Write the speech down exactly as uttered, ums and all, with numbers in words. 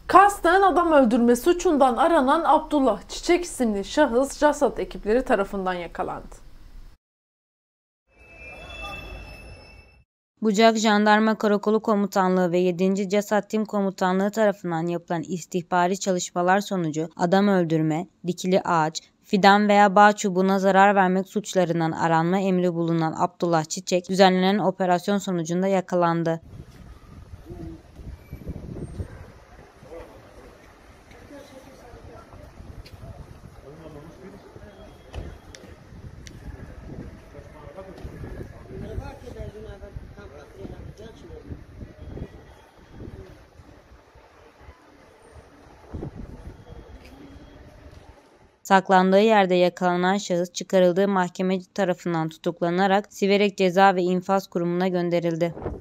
Kasten adam öldürme suçundan aranan Abdullah Çiçek isimli şahıs JASAT ekipleri tarafından yakalandı. Bucak Jandarma Karakolu Komutanlığı ve yedinci JASAT Tim Komutanlığı tarafından yapılan istihbari çalışmalar sonucu adam öldürme, dikili ağaç, fidan veya bağ çubuğuna zarar vermek suçlarından aranma emri bulunan Abdullah Çiçek, düzenlenen operasyon sonucunda yakalandı. Saklandığı yerde yakalanan şahıs çıkarıldığı mahkeme tarafından tutuklanarak Siverek Ceza ve İnfaz Kurumu'na gönderildi.